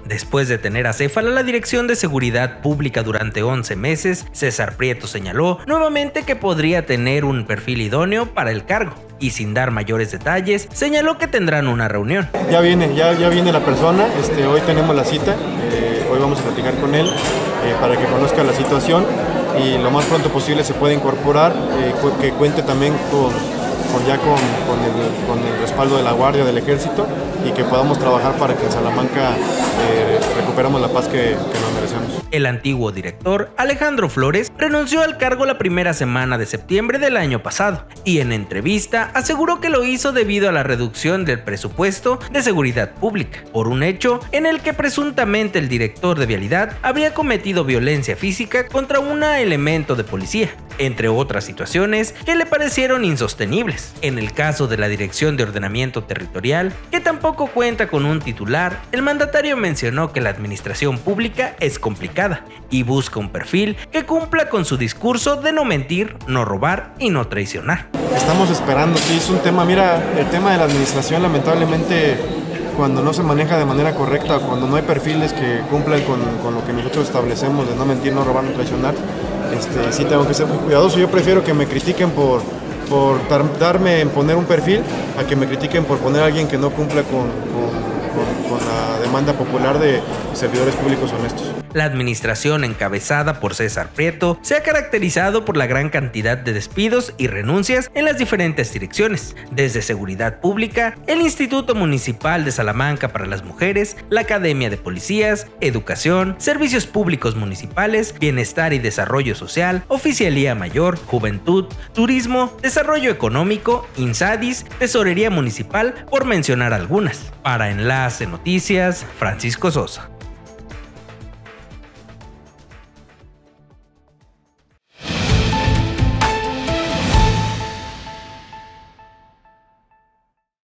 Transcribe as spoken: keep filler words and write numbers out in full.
Después de tener acéfala la Dirección de Seguridad Pública durante once meses, César Prieto señaló nuevamente que podría tener un perfil idóneo para el cargo y, sin dar mayores detalles, señaló que tendrán una reunión. Ya viene, ya, ya viene la persona, este, hoy tenemos la cita, eh, hoy vamos a platicar con él eh, para que conozca la situación y lo más pronto posible se pueda incorporar, eh, que cuente también con, con ya con, con, el, con el respaldo de la Guardia, del Ejército, y que podamos trabajar para que en Salamanca eh, recuperemos la paz que, que nos merecemos. El antiguo director, Alejandro Flores, renunció al cargo la primera semana de septiembre del año pasado y en entrevista aseguró que lo hizo debido a la reducción del presupuesto de seguridad pública, por un hecho en el que presuntamente el director de vialidad habría cometido violencia física contra un elemento de policía, entre otras situaciones que le parecieron insostenibles. En el caso de la Dirección de Ordenamiento Territorial, que tampoco cuenta con un titular, el mandatario mencionó que la administración pública es complicada y busca un perfil que cumpla con su discurso de no mentir, no robar y no traicionar. Estamos esperando, sí, es un tema, mira, el tema de la administración lamentablemente cuando no se maneja de manera correcta, cuando no hay perfiles que cumplan con, con lo que nosotros establecemos de no mentir, no robar, no traicionar, este, sí tengo que ser muy cuidadoso. Yo prefiero que me critiquen por, por darme en poner un perfil a que me critiquen por poner a alguien que no cumpla con, con, con, con la demanda popular de servidores públicos honestos. La administración encabezada por César Prieto se ha caracterizado por la gran cantidad de despidos y renuncias en las diferentes direcciones, desde Seguridad Pública, el Instituto Municipal de Salamanca para las Mujeres, la Academia de Policías, Educación, Servicios Públicos Municipales, Bienestar y Desarrollo Social, Oficialía Mayor, Juventud, Turismo, Desarrollo Económico, INSADIS, Tesorería Municipal, por mencionar algunas. Para Enlace Noticias, Francisco Sosa.